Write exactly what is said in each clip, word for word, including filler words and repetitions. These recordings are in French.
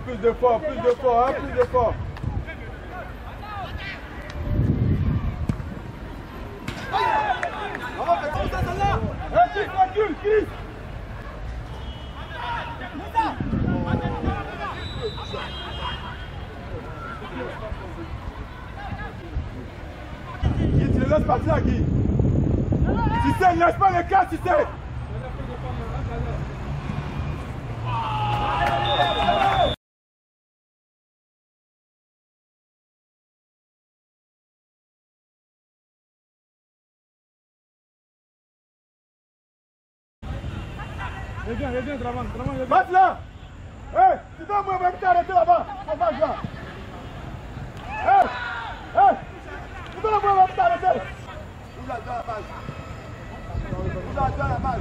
plus d'efforts, plus d'efforts, hein, plus d'efforts. Recule, recule, Chris. Guy, tu le laisses partir, Guy. Si c'est, ne laisse pas les cas, si c'est. Reviens, reviens, Draman, Draman, reviens. Passe là. Hé, tu dois me mettre arrêter là-bas. On passe là. Hé, hé, tu dois me mettre arrêter. Où là, dans la base. Où là, dans la base.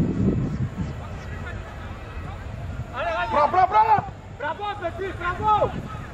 Allez, allez. Prends, prends, prends là. Bravo, petit, bravo.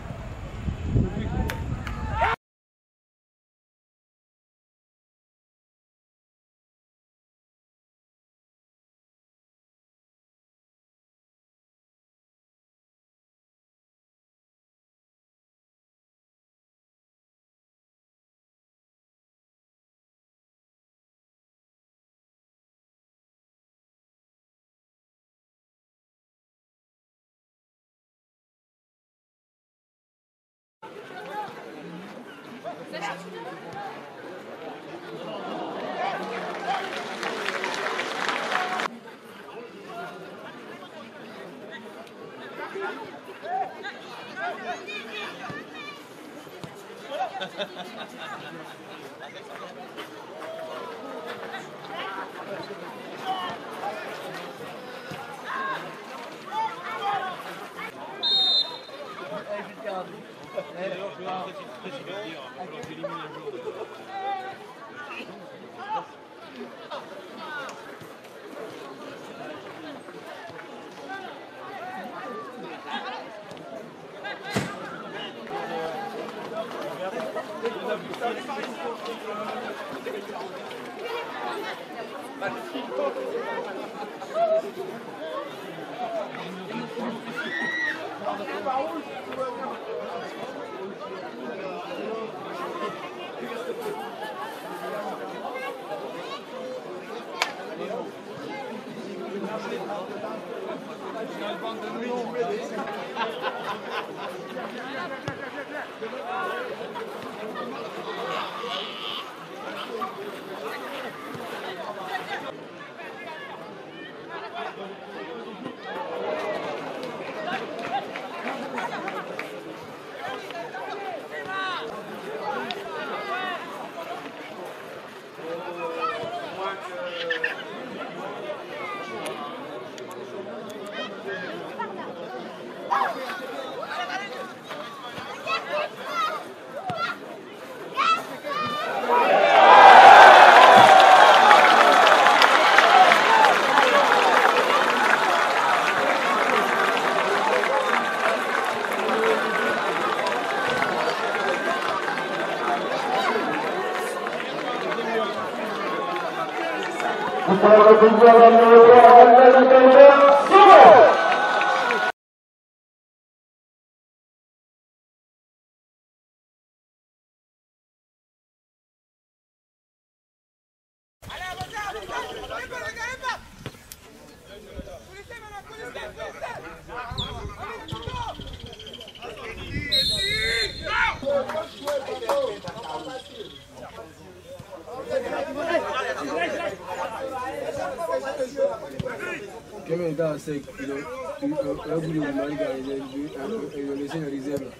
Kevin Dawes said, you know, everybody will marry guys and you will listen to the zebra.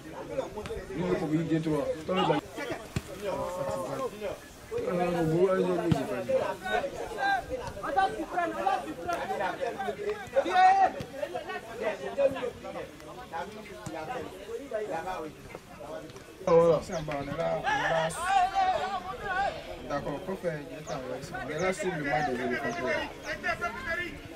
You will be get to a story like D'accord, on peut faire un temps. On est là sur le match de l'équipe.